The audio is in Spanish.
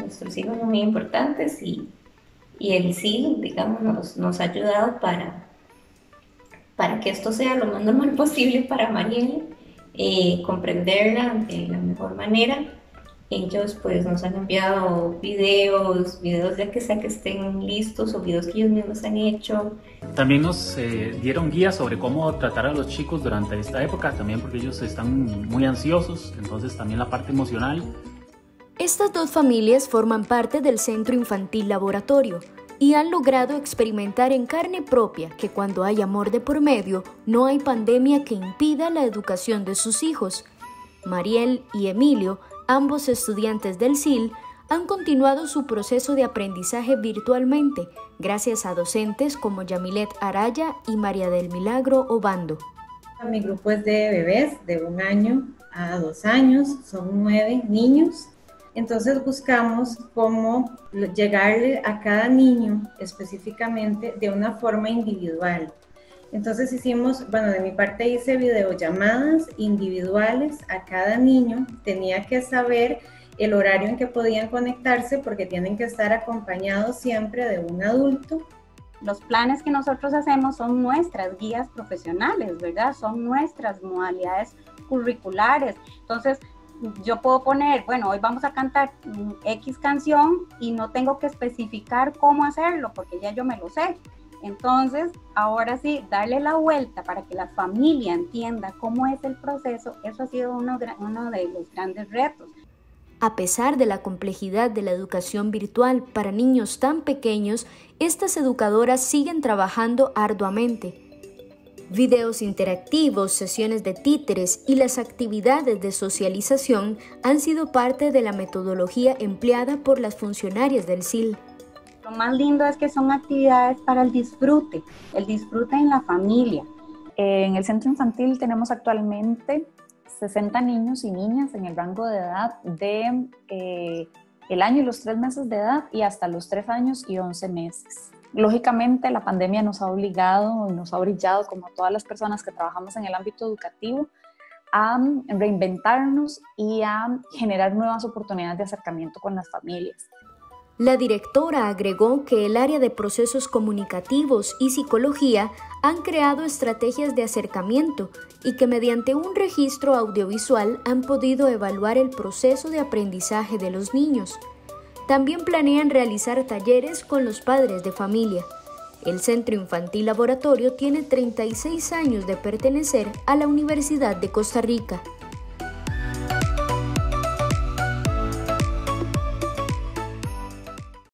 nuestros hijos son muy importantes y el SIL, digamos, nos ha ayudado para que esto sea lo más normal posible para Mariel, comprenderla de la mejor manera. Ellos pues nos han enviado videos ya que sea que estén listos o videos que ellos mismos han hecho. También nos dieron guías sobre cómo tratar a los chicos durante esta época, también porque ellos están muy ansiosos, entonces también la parte emocional. Estas dos familias forman parte del Centro Infantil Laboratorio y han logrado experimentar en carne propia que cuando hay amor de por medio, no hay pandemia que impida la educación de sus hijos. Mariel y Emilio, ambos estudiantes del SIL, han continuado su proceso de aprendizaje virtualmente, gracias a docentes como Yamilet Araya y María del Milagro Obando. Mi grupo es de bebés de 1 año a 2 años, son 9 niños. Entonces buscamos cómo llegarle a cada niño específicamente de una forma individual. Entonces hicimos, bueno, de mi parte hice videollamadas individuales a cada niño. Tenía que saber el horario en que podían conectarse porque tienen que estar acompañados siempre de un adulto. Los planes que nosotros hacemos son nuestras guías profesionales, ¿verdad? Son nuestras modalidades curriculares. Entonces, yo puedo poner, bueno, hoy vamos a cantar X canción y no tengo que especificar cómo hacerlo porque ya yo me lo sé. Entonces, ahora sí, darle la vuelta para que la familia entienda cómo es el proceso, eso ha sido uno de los grandes retos. A pesar de la complejidad de la educación virtual para niños tan pequeños, estas educadoras siguen trabajando arduamente. Videos interactivos, sesiones de títeres y las actividades de socialización han sido parte de la metodología empleada por las funcionarias del SIL. Lo más lindo es que son actividades para el disfrute en la familia. En el centro infantil tenemos actualmente 60 niños y niñas en el rango de edad de el año y los 3 meses de edad y hasta los 3 años y 11 meses. Lógicamente la pandemia nos ha obligado y nos ha brillado, como a todas las personas que trabajamos en el ámbito educativo, a reinventarnos y a generar nuevas oportunidades de acercamiento con las familias. La directora agregó que el área de procesos comunicativos y psicología han creado estrategias de acercamiento y que mediante un registro audiovisual han podido evaluar el proceso de aprendizaje de los niños. También planean realizar talleres con los padres de familia. El Centro Infantil Laboratorio tiene 36 años de pertenecer a la Universidad de Costa Rica.